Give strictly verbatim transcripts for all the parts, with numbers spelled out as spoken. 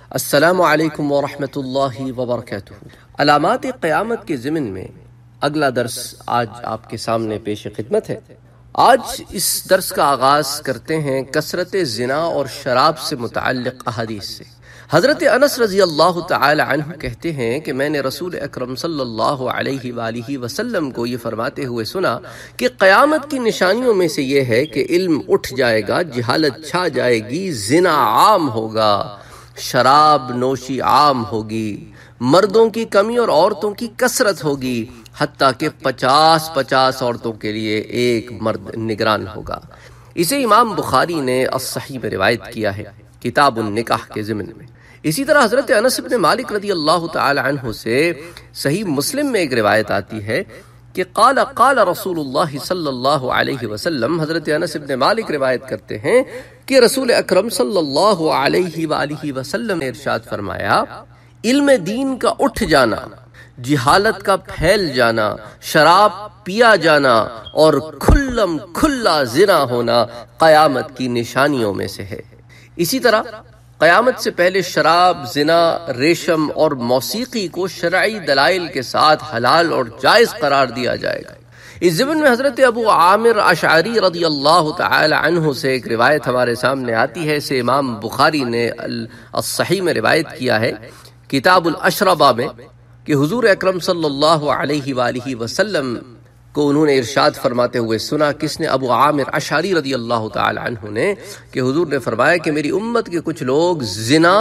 السلام علیکم ورحمۃ اللہ وبرکاتہ۔ علامات قیامت کے ضمن میں اگلا درس آج آپ کے سامنے پیش خدمت ہے۔ آج اس درس کا آغاز کرتے ہیں کثرت زنا اور شراب سے متعلق احادیث سے۔ حضرت انس رضی اللہ تعالی عنہ کہتے ہیں کہ میں نے رسول اکرم صلی اللہ علیہ وآلہ وسلم کو یہ فرماتے ہوئے سنا کہ قیامت کی نشانیوں میں سے یہ ہے کہ علم اٹھ جائے گا، جہالت چھا جائے گی، زنا عام ہوگا، شراب نوشی عام ہوگی، مردوں کی کمی اور عورتوں کی کثرت ہوگی، حتیٰ کہ پچاس پچاس عورتوں کے لیے ایک مرد نگران ہوگا۔ اسے امام بخاری نے الصحیح میں روایت کیا ہے کتاب النکاح کے ضمن میں۔ اسی طرح حضرت انس بن مالک رضی اللہ تعالی عنہ سے صحیح مسلم میں ایک روایت آتی ہے کہ قال قال رسول اللہ صلی اللہ علیہ وسلم، حضرت انس بن مالک روایت کرتے ہیں کہ رسول اکرم صلی اللہ علیہ وآلہ وسلم نے ارشاد فرمایا، علم دین کا اٹھ جانا، جہالت کا پھیل جانا، شراب پیا جانا اور کھلم کھلا زنا ہونا قیامت کی نشانیوں میں سے ہے۔ اسی طرح قیامت سے پہلے شراب، زنا، ریشم اور موسیقی کو شرعی دلائل کے ساتھ حلال اور جائز قرار دیا جائے گا۔ اس ضمن میں حضرت ابو عامر اشعری رضی اللہ تعالی عنہ سے ایک روایت ہمارے سامنے آتی ہے، اسے امام بخاری نے الصحیح میں روایت کیا ہے کتاب الاشربہ میں، کہ حضور اکرم صلی اللہ علیہ وآلہ وسلم کو انہوں نے ارشاد فرماتے ہوئے سنا، کس نے؟ ابو عامر اشعری رضی اللہ تعالی عنہ نے، کہ حضور نے فرمایا کہ میری امت کے کچھ لوگ زنا،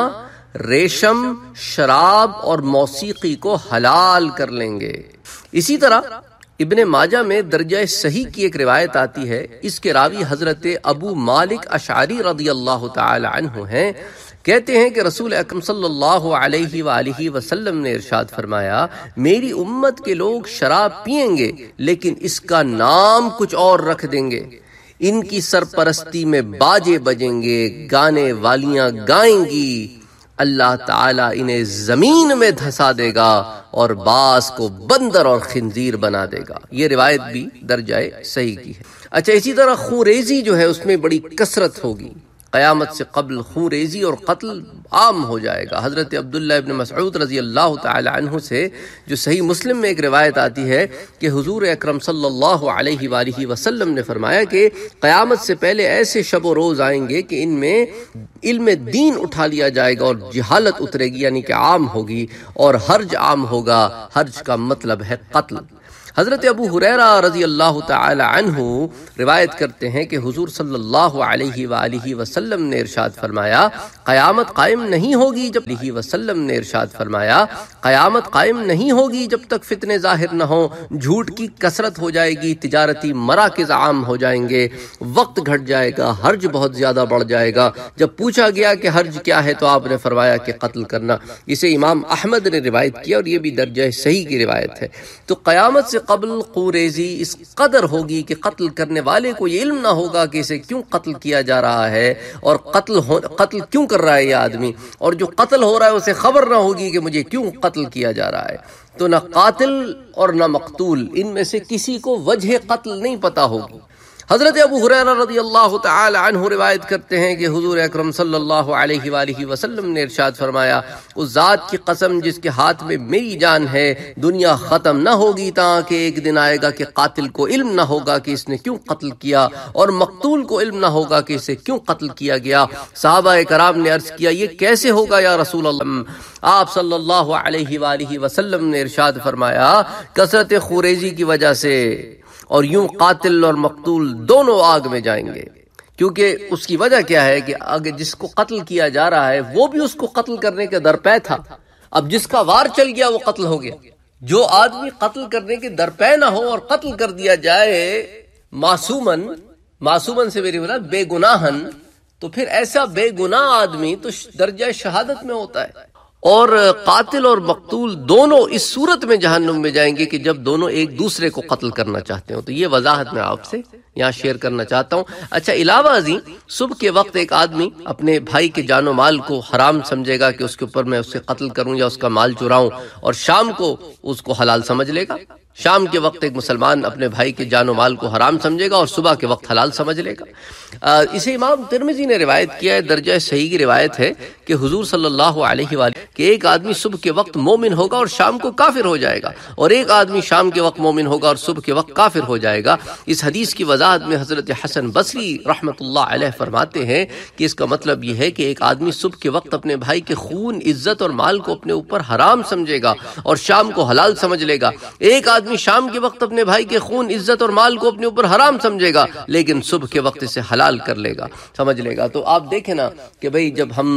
ریشم، شراب اور موسیقی کو حلال کر لیں گے۔ اسی طرح ابن ماجہ میں درجہ صحیح کی ایک روایت آتی ہے، اس کے راوی حضرت ابو مالک اشعری رضی اللہ تعالی عنہ ہیں، کہتے ہیں کہ رسول اکرم صلی اللہ علیہ وآلہ وسلم نے ارشاد فرمایا، میری امت کے لوگ شراب پئیں گے لیکن اس کا نام کچھ اور رکھ دیں گے، ان کی سرپرستی میں باجے بجیں گے، گانے والیاں گائیں گی، اللہ تعالیٰ انہیں زمین میں دھسا دے گا اور باز کو بندر اور خنزیر بنا دے گا۔ یہ روایت بھی درجہ صحیح کی ہے۔ اچھا، اسی طرح خونریزی جو ہے اس میں بڑی کثرت ہوگی۔ قیامت سے قبل خونریزی اور قتل عام ہو جائے گا۔ حضرت عبداللہ ابن مسعود رضی اللہ تعالی عنہ سے جو صحیح مسلم میں ایک روایت آتی ہے کہ حضور اکرم صلی اللہ علیہ وآلہ وسلم نے فرمایا کہ قیامت سے پہلے ایسے شب و روز آئیں گے کہ ان میں علم دین اٹھا لیا جائے گا اور جہالت اترے گی، یعنی کہ عام ہوگی، اور حرج عام ہوگا۔ حرج کا مطلب ہے قتل۔ حضرت ابو ہریرہ رضی اللہ تعالی عنہ روایت کرتے ہیں کہ حضور صلی اللہ علیہ وآلہ وسلم نے ارشاد فرمایا، قیامت قائم نہیں ہوگی جب علیہ وسلم نے ارشاد فرمایا قیامت قائم نہیں ہوگی جب تک فتنے ظاہر نہ ہوں، جھوٹ کی کثرت ہو جائے گی، تجارتی مراکز عام ہو جائیں گے، وقت گھٹ جائے گا، حرج بہت زیادہ بڑھ جائے گا۔ جب پوچھا گیا کہ حرج کیا ہے تو آپ نے فرمایا کہ قتل کرنا۔ اسے امام احمد نے روایت کیا اور یہ بھی درجہ صحیح کی روایت ہے۔ تو قیامت سے قبل خونریزی اس قدر ہوگی کہ قتل کرنے والے کو یہ علم نہ ہوگا کہ اسے کیوں قتل کیا جا رہا ہے اور قتل ہو قتل کیوں کر رہا ہے یہ آدمی، اور جو قتل ہو رہا ہے اسے خبر نہ ہوگی کہ مجھے کیوں قتل کیا جا رہا ہے۔ تو نہ قاتل اور نہ مقتول، ان میں سے کسی کو وجہ قتل نہیں پتہ ہوگی۔ حضرت ابو ہریرہ رضی اللہ تعالی عنہ روایت کرتے ہیں کہ حضور اکرم صلی اللہ علیہ وآلہ وسلم نے ارشاد فرمایا، اس ذات کی قسم جس کے ہاتھ میں میری جان ہے، دنیا ختم نہ ہوگی تاکہ ایک دن آئے گا کہ قاتل کو علم نہ ہوگا کہ اس نے کیوں قتل کیا، اور مقتول کو علم نہ ہوگا کہ اسے کیوں قتل کیا گیا۔ صحابہ کرام نے عرض کیا، یہ کیسے ہوگا یا رسول اللہ؟ آپ صلی اللہ علیہ وآلہ وسلم نے ارشاد فرمایا، کثرت خونریزی کی وجہ سے، اور یوں قاتل اور مقتول دونوں آگ میں جائیں گے۔ کیونکہ اس کی وجہ کیا ہے کہ اگر جس کو قتل کیا جا رہا ہے وہ بھی اس کو قتل کرنے کے درپے تھا، اب جس کا وار چل گیا وہ قتل ہو گیا۔ جو آدمی قتل کرنے کے درپے نہ ہو اور قتل کر دیا جائے معصومن، معصومن سے میری مراد بے گناہن، تو پھر ایسا بے گناہ آدمی تو درجہ شہادت میں ہوتا ہے۔ اور قاتل اور مقتول دونوں اس صورت میں جہنم میں جائیں گے کہ جب دونوں ایک دوسرے کو قتل کرنا چاہتے ہوں۔ تو یہ وضاحت میں آپ سے یہاں شیئر کرنا چاہتا ہوں۔ اچھا، علاوہ ازیں صبح کے وقت ایک آدمی اپنے بھائی کے جان و مال کو حرام سمجھے گا کہ اس کے اوپر میں اسے قتل کروں یا اس کا مال چراؤں، اور شام کو اس کو حلال سمجھ لے گا۔ شام کے وقت ایک مسلمان اپنے بھائی کے جان و مال کو حرام سمجھے گا اور صبح کے وقت حلال سمجھ لے گا۔ اسے امام ترمذی نے روایت کیا ہے، درجہ صحیح کی روایت ہے کہ حضور صلی اللہ علیہ وآلہ کہ ایک آدمی صبح کے وقت مومن ہوگا اور شام کو کافر ہو جائے گا، اور ایک آدمی شام کے وقت مومن ہوگا اور صبح کے وقت کافر ہو جائے گا۔ اس حدیث کی وضاحت میں حضرت حسن بصری رحمۃ اللہ علیہ فرماتے ہیں کہ اس کا مطلب یہ ہے کہ ایک آدمی صبح کے وقت اپنے بھائی کے خون، عزت اور مال کو اپنے اوپر حرام سمجھے گا اور شام کو حلال سمجھ لے گا۔ ایک آدمی شام کے وقت اپنے بھائی کے خون، عزت اور مال کو اپنے اوپر حرام سمجھے گا لیکن صبح کے وقت اسے حلال کر لے گا، سمجھ لے گا۔ تو آپ دیکھیں نا کہ بھئی جب ہم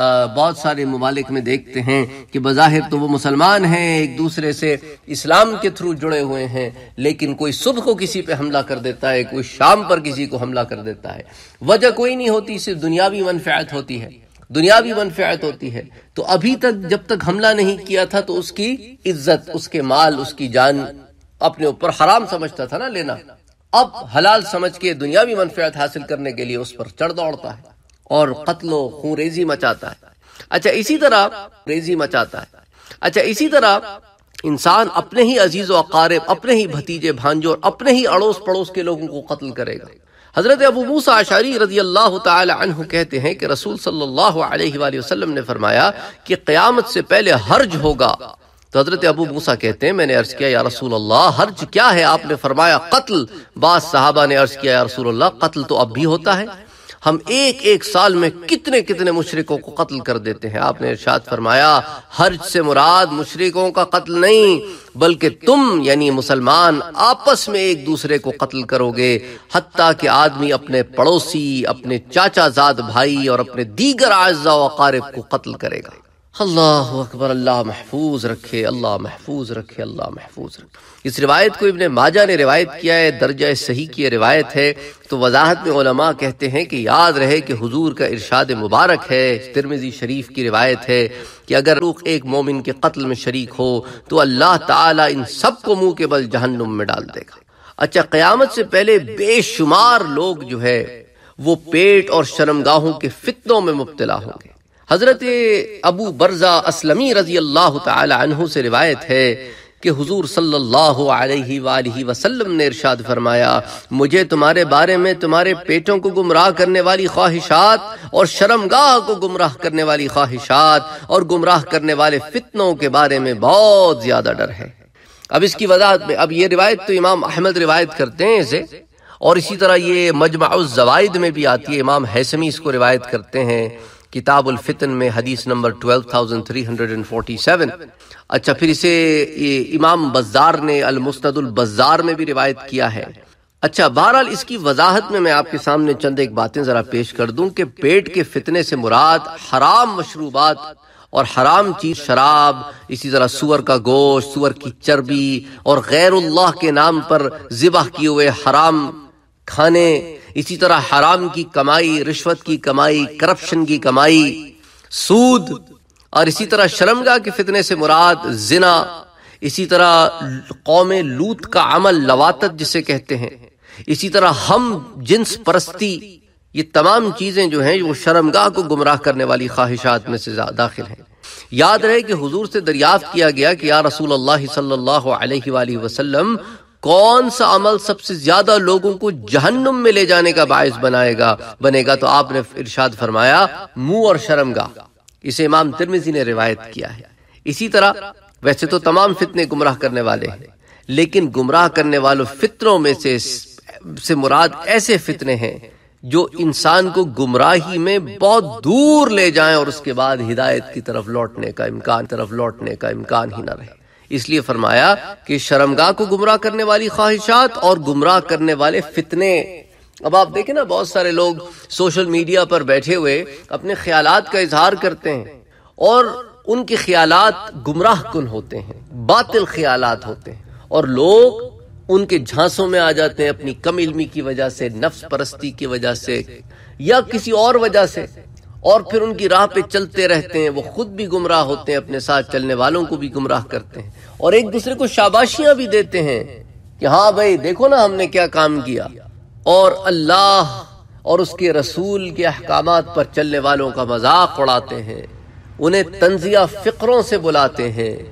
بہت سارے ممالک میں دیکھتے ہیں کہ بظاہر تو وہ مسلمان ہیں، ایک دوسرے سے اسلام کے تھرو جڑے ہوئے ہیں، لیکن کوئی صبح کو کسی پہ حملہ کر دیتا ہے، کوئی شام پر کسی کو حملہ کر دیتا ہے، وجہ کوئی نہیں ہوتی، صرف دنیاوی منفعت ہوتی ہے، دنیاوی منفعت ہوتی ہے۔ تو ابھی تک جب تک حملہ نہیں کیا تھا تو اس کی عزت، اس کے مال، اس کی جان اپنے اوپر حرام سمجھتا تھا نا لینا، اب حلال سمجھ کے دنیاوی منفعت حاصل کرنے کے لیے اس پر چڑھ دوڑتا ہے اور قتل و خون ریزی مچاتا ہے۔ اچھا اسی طرح ریزی مچاتا ہے اچھا اسی طرح انسان اپنے ہی عزیز و اقارب، اپنے ہی بھتیجے بھانجوں اور اپنے ہی اڑوس پڑوس کے لوگوں کو قتل کرے گا۔ حضرت ابو موسیٰ اشعری رضی اللہ تعالی عنہ کہتے ہیں کہ رسول صلی اللہ علیہ وآلہ وسلم نے فرمایا کہ قیامت سے پہلے حرج ہوگا۔ تو حضرت ابو موسیٰ کہتے ہیں میں نے عرض کیا یا رسول اللہ حرج کیا ہے؟ آپ نے فرمایا قتل۔ بعض صحابہ نے عرض کیا یا رسول اللہ قتل تو اب بھی ہوتا ہے، ہم ایک ایک سال میں کتنے کتنے مشرکوں کو قتل کر دیتے ہیں۔ آپ نے ارشاد فرمایا حرج سے مراد مشرکوں کا قتل نہیں بلکہ تم یعنی مسلمان آپس میں ایک دوسرے کو قتل کرو گے، حتیٰ کہ آدمی اپنے پڑوسی، اپنے چاچا زاد بھائی اور اپنے دیگر اعزاء و اقارب کو قتل کرے گا۔ اللہ اکبر، اللہ محفوظ رکھے، اللہ محفوظ رکھے، اللہ محفوظ رکھے۔ اس روایت کو ابن ماجہ نے روایت کیا ہے، درجہ صحیح کی روایت ہے۔ تو وضاحت میں علماء کہتے ہیں کہ یاد رہے کہ حضور کا ارشاد مبارک ہے، ترمذی شریف کی روایت ہے کہ اگر ایک مومن کے قتل میں شریک ہو تو اللہ تعالیٰ ان سب کو منہ کے بل جہنم میں ڈال دے گا۔ اچھا قیامت سے پہلے بے شمار لوگ جو ہے وہ پیٹ اور شرمگاہوں کے فتنوں میں مبتلا ہوں گے۔ حضرت ابو برزہ اسلمی رضی اللہ تعالی عنہ سے روایت ہے کہ حضور صلی اللہ علیہ وآلہ وسلم نے ارشاد فرمایا مجھے تمہارے بارے میں تمہارے پیٹوں کو گمراہ کرنے والی خواہشات اور شرمگاہ کو گمراہ کرنے والی خواہشات اور گمراہ کرنے والے فتنوں کے بارے میں بہت زیادہ ڈر ہے۔ اب اس کی وضاحت میں، اب یہ روایت تو امام احمد روایت کرتے ہیں اسے، اور اسی طرح یہ مجمع الزوائد میں بھی آتی ہے، امام حیثمی اس کو روایت کرتے ہیں کتاب الفتن میں حدیث نمبر بارہ ہزار تین سو سینتالیس۔ اچھا پھر اسے امام بزار نے المسند البزار میں بھی روایت کیا ہے۔ اچھا بہرحال اس کی وضاحت میں میں آپ کے سامنے چند ایک باتیں ذرا پیش کر دوں کہ پیٹ کے فتنے سے مراد حرام مشروبات اور حرام چیز، شراب، اسی طرح سور کا گوشت، سور کی چربی اور غیر اللہ کے نام پر ذبح کیے ہوئے حرام کھانے، اسی طرح حرام کی کمائی، رشوت کی کمائی، کرپشن کی کمائی، سود، اور اسی طرح شرمگاہ کے فتنے سے مراد زنا، اسی طرح قوم لوط کا عمل لواطت جسے کہتے ہیں، اسی طرح ہم جنس پرستی، یہ تمام چیزیں جو ہیں وہ شرمگاہ کو گمراہ کرنے والی خواہشات میں سے داخل ہیں۔ یاد رہے کہ حضور سے دریافت کیا گیا کہ یا رسول اللہ صلی اللہ علیہ وآلہ وسلم کون سا عمل سب سے زیادہ لوگوں کو جہنم میں لے جانے کا باعث بنائے گا بنے گا تو آپ نے ارشاد فرمایا منہ اور شرمگاہ۔ اسے امام ترمذی نے روایت کیا ہے۔ اسی طرح ویسے تو تمام فتنے گمراہ کرنے والے ہیں، لیکن گمراہ کرنے والوں فتنوں میں سے سے مراد ایسے فتنے ہیں جو انسان کو گمراہی میں بہت دور لے جائیں اور اس کے بعد ہدایت کی طرف لوٹنے کا امکان طرف لوٹنے کا امکان ہی نہ رہے۔ اس لیے فرمایا کہ شرمگاہ کو گمراہ کرنے والی خواہشات اور گمراہ کرنے والے فتنے۔ اب آپ دیکھیں نا بہت سارے لوگ سوشل میڈیا پر بیٹھے ہوئے اپنے خیالات کا اظہار کرتے ہیں اور ان کے خیالات گمراہ کن ہوتے ہیں، باطل خیالات ہوتے ہیں، اور لوگ ان کے جھانسوں میں آ جاتے ہیں اپنی کم علمی کی وجہ سے، نفس پرستی کی وجہ سے یا کسی اور وجہ سے، اور پھر ان کی راہ پہ چلتے رہتے ہیں۔ وہ خود بھی گمراہ ہوتے ہیں، اپنے ساتھ چلنے والوں کو بھی گمراہ کرتے ہیں، اور ایک دوسرے کو شاباشیاں بھی دیتے ہیں کہ ہاں بھائی دیکھو نا ہم نے کیا کام کیا، اور اللہ اور اس کے رسول کے احکامات پر چلنے والوں کا مذاق اڑاتے ہیں، انہیں تنزیہ فقروں سے بلاتے ہیں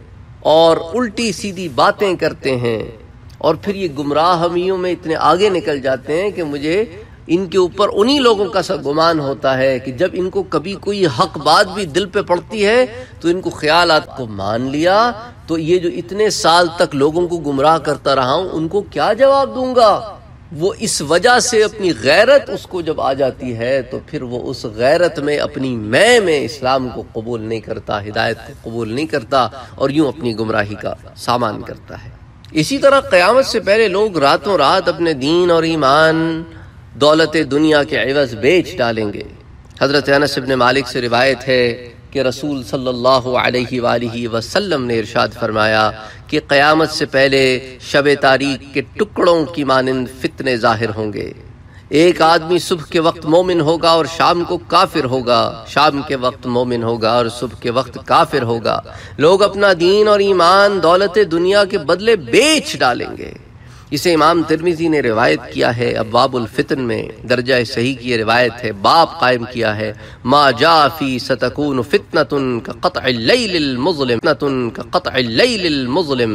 اور الٹی سیدھی باتیں کرتے ہیں، اور پھر یہ گمراہیوں میں اتنے آگے نکل جاتے ہیں کہ مجھے ان کے اوپر انہی لوگوں کا سا گمان ہوتا ہے کہ جب ان کو کبھی کوئی حق بات بھی دل پہ پڑتی ہے تو ان کو خیالات کو مان لیا، تو یہ جو اتنے سال تک لوگوں کو گمراہ کرتا رہا ہوں ان کو کیا جواب دوں گا۔ وہ اس وجہ سے اپنی غیرت اس کو جب آ جاتی ہے تو پھر وہ اس غیرت میں اپنی میں میں اسلام کو قبول نہیں کرتا، ہدایت کو قبول نہیں کرتا، اور یوں اپنی گمراہی کا سامان کرتا ہے۔ اسی طرح قیامت سے پہلے لوگ راتوں رات اپنے دین اور ایمان دولت دنیا کے عوض بیچ ڈالیں گے۔ حضرت انس بن مالک سے روایت ہے کہ رسول صلی اللہ علیہ وآلہ وسلم نے ارشاد فرمایا کہ قیامت سے پہلے شب تاریک کے ٹکڑوں کی مانند فتنے ظاہر ہوں گے۔ ایک آدمی صبح کے وقت مومن ہوگا اور شام کو کافر ہوگا، شام کے وقت مومن ہوگا اور صبح کے وقت کافر ہوگا۔ لوگ اپنا دین اور ایمان دولت دنیا کے بدلے بیچ ڈالیں گے۔ اسے امام ترمذی نے روایت کیا ہے، ابواب الفتن میں درجہ صحیح کی یہ روایت ہے، باب قائم کیا ہے، ما جاء فی ستکون فتنۃ کقطع اللیل المظلم فتنۃ کقطع اللیل المظلم۔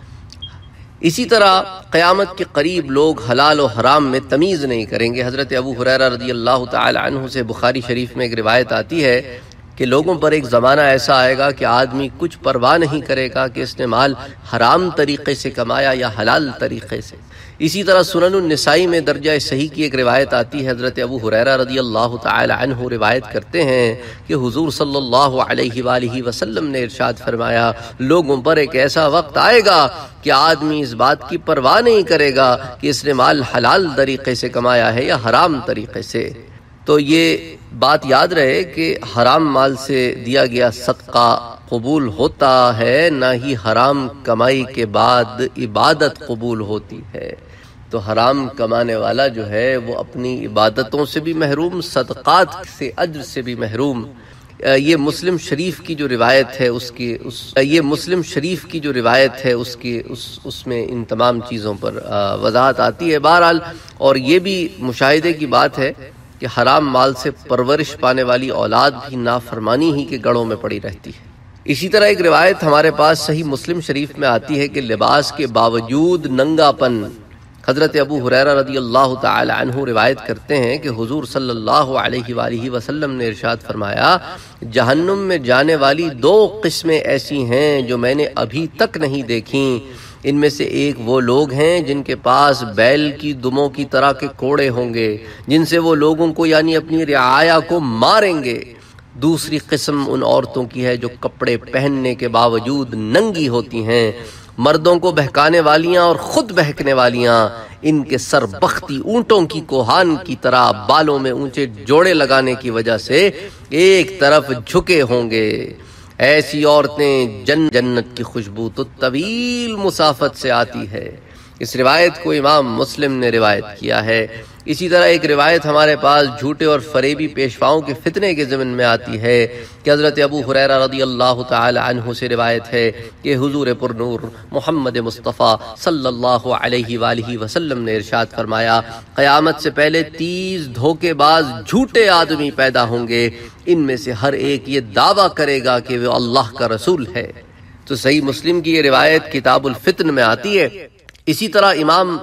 اسی طرح قیامت کے قریب لوگ حلال و حرام میں تمیز نہیں کریں گے۔ حضرت ابو ہریرہ رضی اللہ تعالی عنہ سے بخاری شریف میں ایک روایت آتی ہے کہ لوگوں پر ایک زمانہ ایسا آئے گا کہ آدمی کچھ پرواہ نہیں کرے گا کہ اس نے مال حرام طریقے سے کمایا یا حلال طریقے سے۔ اسی طرح سنن النسائی میں درجہ صحیح کی ایک روایت آتی ہے، حضرت ابو ہریرہ رضی اللہ تعالی عنہ روایت کرتے ہیں کہ حضور صلی اللہ علیہ وآلہ وسلم نے ارشاد فرمایا، لوگوں پر ایک ایسا وقت آئے گا کہ آدمی اس بات کی پرواہ نہیں کرے گا کہ اس نے مال حلال طریقے سے کمایا ہے یا حرام طریقے سے۔ تو یہ بات یاد رہے کہ حرام مال سے دیا گیا صدقہ قبول ہوتا ہے، نہ ہی حرام کمائی کے بعد عبادت قبول ہوتی ہے۔ تو حرام کمانے والا جو ہے وہ اپنی عبادتوں سے بھی محروم، صدقات سے اجر سے بھی محروم۔ یہ مسلم شریف کی جو روایت ہے اس کی اس یہ مسلم شریف کی جو روایت ہے اس کی اس اس میں ان تمام چیزوں پر وضاحت آتی ہے۔ بہرحال اور یہ بھی مشاہدے کی بات ہے کہ حرام مال سے پرورش پانے والی اولاد بھی نافرمانی ہی کے گڑھوں میں پڑی رہتی ہے۔ اسی طرح ایک روایت ہمارے پاس صحیح مسلم شریف میں آتی ہے کہ لباس کے باوجود ننگا پن، حضرت ابو ہریرہ رضی اللہ تعالی عنہ روایت کرتے ہیں کہ حضور صلی اللہ علیہ وآلہ وسلم نے ارشاد فرمایا، جہنم میں جانے والی دو قسمیں ایسی ہیں جو میں نے ابھی تک نہیں دیکھیں۔ ان میں سے ایک وہ لوگ ہیں جن کے پاس بیل کی دموں کی طرح کے کوڑے ہوں گے، جن سے وہ لوگوں کو یعنی اپنی رعایا کو ماریں گے۔ دوسری قسم ان عورتوں کی ہے جو کپڑے پہننے کے باوجود ننگی ہوتی ہیں، مردوں کو بہکانے والیاں اور خود بہکنے والیاں، ان کے سر بختی اونٹوں کی کوہان کی طرح بالوں میں اونچے جوڑے لگانے کی وجہ سے ایک طرف جھکے ہوں گے۔ ایسی عورتیں جن جنت کی خوشبو تو طویل مسافت سے آتی ہے۔ اس روایت کو امام مسلم نے روایت کیا ہے۔ اسی طرح ایک روایت ہمارے پاس جھوٹے اور فریبی پیشواؤں کے فتنے کے ضمن میں آتی ہے کہ حضرت ابو ہریرہ رضی اللہ تعالی عنہ سے روایت ہے کہ حضور پر نور محمد مصطفیٰ صلی اللہ علیہ وآلہ وسلم نے ارشاد فرمایا، قیامت سے پہلے تیس دھوکے باز جھوٹے آدمی پیدا ہوں گے، ان میں سے ہر ایک یہ دعویٰ کرے گا کہ وہ اللہ کا رسول ہے۔ تو صحیح مسلم کی یہ روایت کتاب الفتن میں آتی ہے۔ اسی طرح امام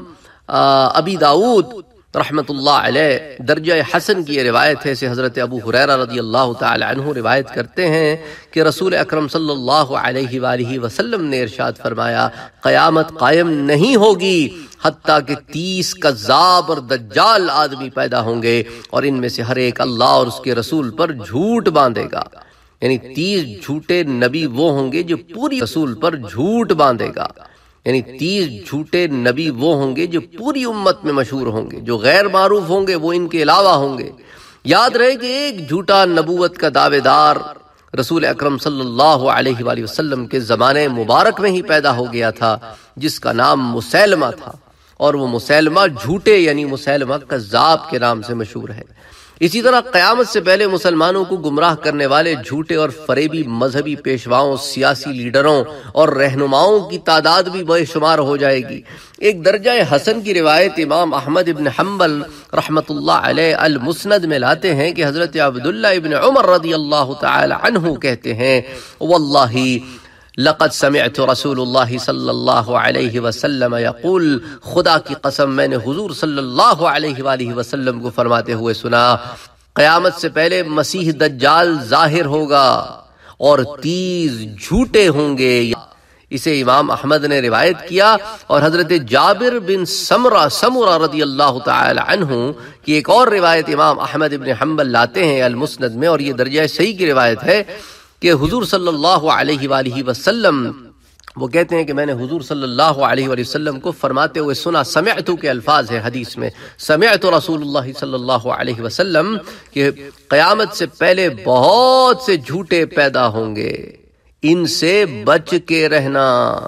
ابی داؤد رحمت اللہ علیہ درجہ حسن کی یہ روایت ہے سے حضرت ابو ہریرہ رضی اللہ تعالی عنہ روایت کرتے ہیں کہ رسول اکرم صلی اللہ علیہ وآلہ وسلم نے ارشاد فرمایا، قیامت قائم نہیں ہوگی حتیٰ کہ تیس کذاب اور دجال آدمی پیدا ہوں گے، اور ان میں سے ہر ایک اللہ اور اس کے رسول پر جھوٹ باندھے گا۔ یعنی تیس جھوٹے نبی وہ ہوں گے جو پوری رسول پر جھوٹ باندھے گا، یعنی تیس جھوٹے نبی وہ ہوں گے جو پوری امت میں مشہور ہوں گے، جو غیر معروف ہوں گے وہ ان کے علاوہ ہوں گے۔ یاد رہے کہ ایک جھوٹا نبوت کا دعوے دار رسول اکرم صلی اللہ علیہ وآلہ وسلم کے زمانے مبارک میں ہی پیدا ہو گیا تھا، جس کا نام مسیلمہ تھا، اور وہ مسیلمہ جھوٹے یعنی مسیلمہ کذاب کے نام سے مشہور ہے۔ اسی طرح قیامت سے پہلے مسلمانوں کو گمراہ کرنے والے جھوٹے اور فریبی مذہبی پیشواؤں، سیاسی لیڈروں اور رہنماؤں کی تعداد بھی بے شمار ہو جائے گی۔ ایک درجہ حسن کی روایت امام احمد ابن حنبل رحمت اللہ علیہ المسند میں لاتے ہیں کہ حضرت عبداللہ ابن عمر رضی اللہ تعالی عنہ کہتے ہیں، واللہ لقد سمعت رسول اللہ صلی اللہ علیہ وسلم یقول، خدا کی قسم میں نے حضور صلی اللہ علیہ وآلہ وسلم کو فرماتے ہوئے سنا، قیامت سے پہلے مسیح دجال ظاہر ہوگا اور تیز جھوٹے ہوں گے۔ اسے امام احمد نے روایت کیا، اور حضرت جابر بن سمرہ سمرہ رضی اللہ تعالی عنہ کی ایک اور روایت امام احمد بن حنبل لاتے ہیں المسند میں، اور یہ درجہ صحیح کی روایت ہے کہ حضور صلی اللہ علیہ وآلہ وسلم وہ کہتے ہیں کہ میں نے حضور صلی اللہ علیہ وآلہ وسلم کو فرماتے ہوئے سنا، سمعتو کے الفاظ ہیں حدیث میں، سمعت رسول اللہ صلی اللہ علیہ وسلم کہ قیامت سے پہلے بہت سے جھوٹے پیدا ہوں گے، ان سے بچ کے رہنا۔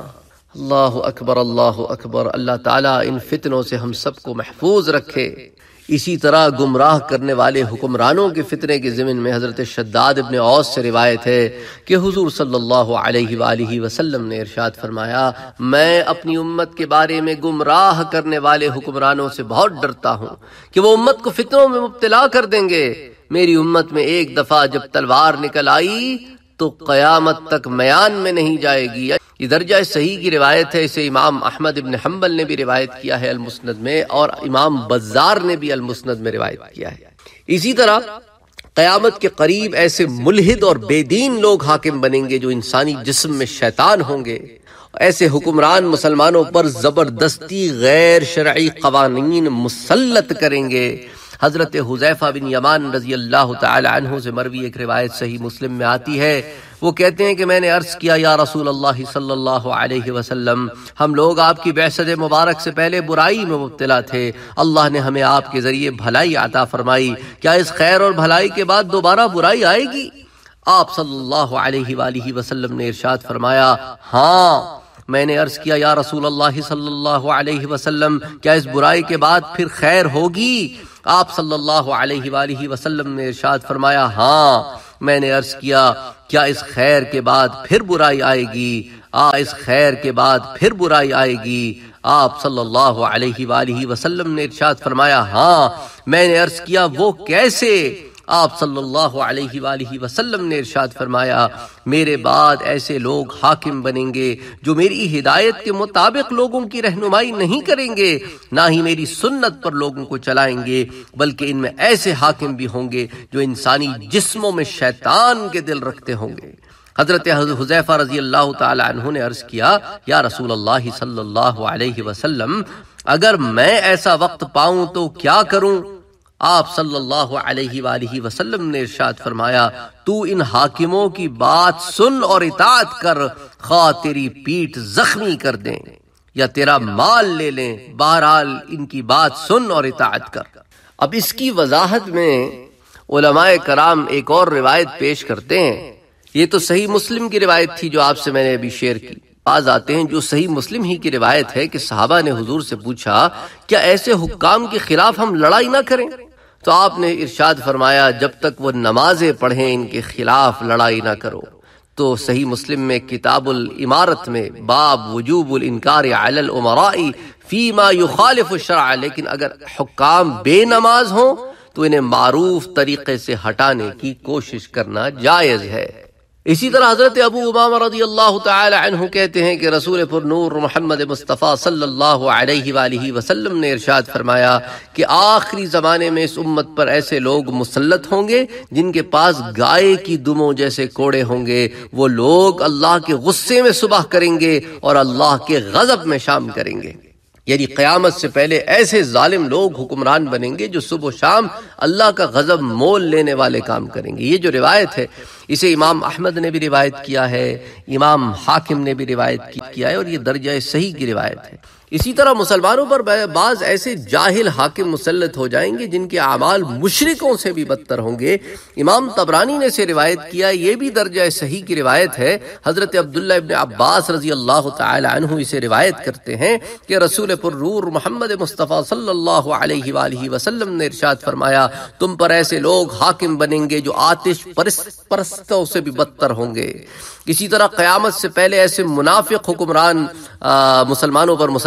اللہ اکبر، اللہ اکبر۔ اللہ تعالیٰ ان فتنوں سے ہم سب کو محفوظ رکھے۔ اسی طرح گمراہ کرنے والے حکمرانوں کے فتنے کے ضمن میں حضرت شداد ابن اوس سے روایت ہے کہ حضور صلی اللہ علیہ وآلہ وسلم نے ارشاد فرمایا، میں اپنی امت کے بارے میں گمراہ کرنے والے حکمرانوں سے بہت ڈرتا ہوں کہ وہ امت کو فتنوں میں مبتلا کر دیں گے۔ میری امت میں ایک دفعہ جب تلوار نکل آئی تو قیامت تک میان میں نہیں جائے گی۔ یہ درجہ صحیح کی روایت ہے، اسے امام احمد بن حنبل نے بھی روایت کیا ہے المسند میں، اور امام بزار نے بھی المسند میں روایت کیا ہے۔ اسی طرح قیامت کے قریب ایسے ملحد اور بے دین لوگ حاکم بنیں گے جو انسانی جسم میں شیطان ہوں گے۔ ایسے حکمران مسلمانوں پر زبردستی غیر شرعی قوانین مسلط کریں گے۔ حضرت حذیفہ بن یمان رضی اللہ تعالی عنہ سے مروی ایک روایت صحیح مسلم میں آتی ہے، وہ کہتے ہیں کہ میں نے عرض کیا، یا رسول اللہ صلی اللہ علیہ وسلم، ہم لوگ آپ کی بعثت مبارک سے پہلے برائی میں مبتلا تھے، اللہ نے ہمیں آپ کے ذریعے بھلائی عطا فرمائی، کیا اس خیر اور بھلائی کے بعد دوبارہ برائی آئے گی؟ آپ صلی اللہ علیہ وآلہ وسلم نے ارشاد فرمایا، ہاں۔ میں نے عرض کیا، یا رسول اللہ صلی اللہ علیہ وسلم، کیا اس برائی کے بعد پھر خیر ہوگی؟ آپ صلی اللہ علیہ وآلہ وسلم نے ارشاد فرمایا، ہاں۔ میں نے عرض کیا، کیا اس خیر کے بعد پھر برائی آئے گی؟ آ اس خیر کے بعد پھر برائی آئے گی؟ آپ صلی اللہ علیہ وآلہ وسلم نے ارشاد فرمایا، ہاں۔ میں نے عرض کیا، وہ کیسے؟ آپ صلی اللہ علیہ وآلہ وسلم نے ارشاد فرمایا، میرے بعد ایسے لوگ حاکم بنیں گے جو میری ہدایت کے مطابق لوگوں کی رہنمائی نہیں کریں گے، نہ ہی میری سنت پر لوگوں کو چلائیں گے، بلکہ ان میں ایسے حاکم بھی ہوں گے جو انسانی جسموں میں شیطان کے دل رکھتے ہوں گے۔ حضرت حذیفہ رضی اللہ تعالی عنہ نے عرض کیا، یا رسول اللہ صلی اللہ علیہ وسلم، اگر میں ایسا وقت پاؤں تو کیا کروں؟ آپ صلی اللہ علیہ وآلہ وسلم نے ارشاد فرمایا، تو ان حاکموں کی بات سن اور اطاعت کر، خواہ تیری پیٹھ زخمی کر دیں یا تیرا مال لے لیں، بہرحال ان کی بات سن اور اطاعت کر۔ اب اس کی وضاحت میں علماء کرام ایک اور روایت پیش کرتے ہیں، یہ تو صحیح مسلم کی روایت تھی جو آپ سے میں نے ابھی شیئر کی۔ باز آتے ہیں جو صحیح مسلم ہی کی روایت ہے کہ صحابہ نے حضور سے پوچھا، کیا ایسے حکام کے خلاف ہم لڑائی نہ کریں؟ تو آپ نے ارشاد فرمایا، جب تک وہ نمازیں پڑھیں ان کے خلاف لڑائی نہ کرو۔ تو صحیح مسلم میں کتاب الامارت میں باب وجوب الانکار علی الامراء فیما یخالف الشرع، لیکن اگر حکام بے نماز ہوں تو انہیں معروف طریقے سے ہٹانے کی کوشش کرنا جائز ہے۔ اسی طرح حضرت ابو امامہ رضی اللہ تعالی عنہ کہتے ہیں کہ رسول پر نور محمد مصطفیٰ صلی اللہ علیہ وآلہ وسلم نے ارشاد فرمایا کہ آخری زمانے میں اس امت پر ایسے لوگ مسلط ہوں گے جن کے پاس گائے کی دموں جیسے کوڑے ہوں گے، وہ لوگ اللہ کے غصے میں صبح کریں گے اور اللہ کے غضب میں شام کریں گے۔ یعنی قیامت سے پہلے ایسے ظالم لوگ حکمران بنیں گے جو صبح و شام اللہ کا غضب مول لینے والے کام کریں گے۔ یہ جو روایت ہے اسے امام احمد نے بھی روایت کیا ہے، امام حاکم نے بھی روایت کیا ہے، اور یہ درجہ صحیح کی روایت ہے۔ اسی طرح مسلمانوں پر بعض ایسے جاہل حاکم مسلط ہو جائیں گے جن کے اعمال مشرکوں سے بھی بدتر ہوں گے۔ امام طبرانی نے اسے روایت کیا، یہ بھی درجہ صحیح کی روایت ہے۔ حضرت عبداللہ ابن عباس رضی اللہ تعالی عنہ اسے روایت کرتے ہیں کہ رسول پر نور محمد مصطفیٰ صلی اللہ علیہ وآلہ وسلم نے ارشاد فرمایا، تم پر ایسے لوگ حاکم بنیں گے جو آتش پرستوں سے بھی بدتر ہوں گے۔ اسی طرح قیامت سے پہلے ایسے منافق حکمران مسلمانوں پر مسلط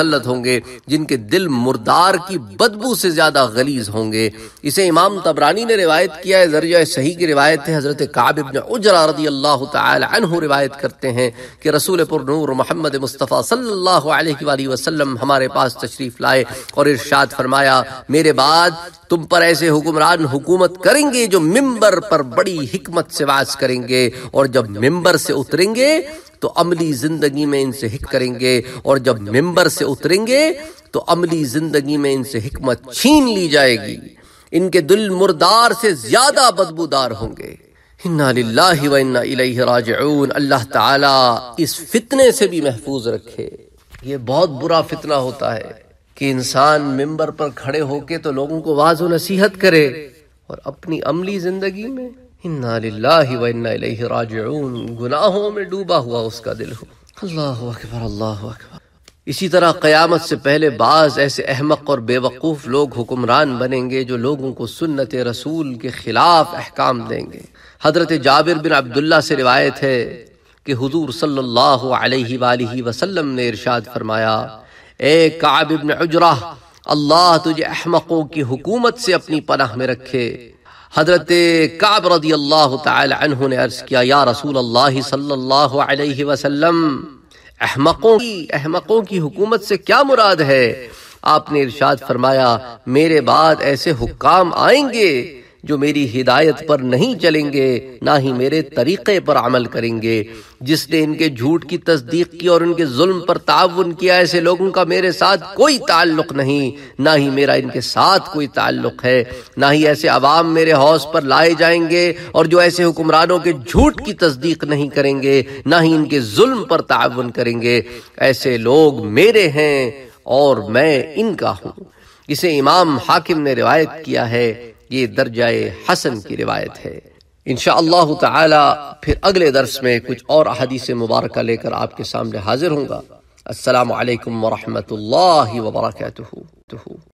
مسلط ہوں گے جن کے دل مردار کی بدبو سے زیادہ غلیظ ہوں گے۔ اسے امام طبرانی نے روایت کیا ہے، درجہ صحیح کی روایت ہے۔ حضرت کعب بن عجرہ رضی اللہ تعالی عنہ روایت کرتے ہیں کہ رسول پر نور محمد مصطفیٰ صلی اللہ علیہ وآلہ وسلم ہمارے پاس تشریف لائے اور ارشاد فرمایا، میرے بعد تم پر ایسے حکمران حکومت کریں گے جو ممبر پر بڑی حکمت سے وعظ کریں گے، اور جب ممبر سے اتریں گے تو عملی زندگی میں ان سے حکمت کریں گے، اور جب ممبر سے اتریں گے تو عملی زندگی میں ان سے حکمت چھین لی جائے گی، ان کے دل مردار سے زیادہ بدبودار ہوں گے۔ انا للہ و انا الیہ راجعون۔ اللہ تعالیٰ اس فتنے سے بھی محفوظ رکھے۔ یہ بہت برا فتنہ ہوتا ہے کہ انسان ممبر پر کھڑے ہو کے تو لوگوں کو واعظ و نصیحت کرے اور اپنی عملی زندگی میں انا للہ و انا الیہ راجعون گناہوں میں ڈوبا ہوا اس کا دل ہو۔ اللہ اکبر، اللہ اکبر۔ اسی طرح قیامت سے پہلے بعض ایسے احمق اور بے وقوف لوگ حکمران بنیں گے جو لوگوں کو سنت رسول کے خلاف احکام دیں گے۔ حضرت جابر بن عبداللہ سے روایت ہے کہ حضور صلی اللہ علیہ وآلہ وسلم نے ارشاد فرمایا، اے کعب بن عجرہ، اللہ تجھے احمقوں کی حکومت سے اپنی پناہ میں رکھے۔ حضرت کعب رضی اللہ تعالی عنہ نے عرض کیا، یا رسول اللہ صلی اللہ علیہ وسلم، احمقوں کی احمقوں کی حکومت سے کیا مراد ہے؟ آپ نے ارشاد فرمایا، میرے بعد ایسے حکام آئیں گے جو میری ہدایت پر نہیں چلیں گے، نہ ہی میرے طریقے پر عمل کریں گے۔ جس نے ان کے جھوٹ کی تصدیق کی اور ان کے ظلم پر تعاون کیا، ایسے لوگوں کا میرے ساتھ کوئی تعلق نہیں، نہ ہی میرا ان کے ساتھ کوئی تعلق ہے۔ نہ ہی ایسے عوام میرے حوض پر لائے جائیں گے اور جو ایسے حکمرانوں کے جھوٹ کی تصدیق نہیں کریں گے، نہ ہی ان کے ظلم پر تعاون کریں گے۔ ایسے لوگ میرے ہیں اور میں ان کا ہوں۔ اسے امام حاکم نے روایت کیا ہے، یہ درجہ حسن کی روایت ہے۔ انشاءاللہ تعالی پھر اگلے درس میں کچھ اور احادیث مبارکہ لے کر آپ کے سامنے حاضر ہوں گا۔ السلام علیکم ورحمۃ اللہ وبرکاتہ۔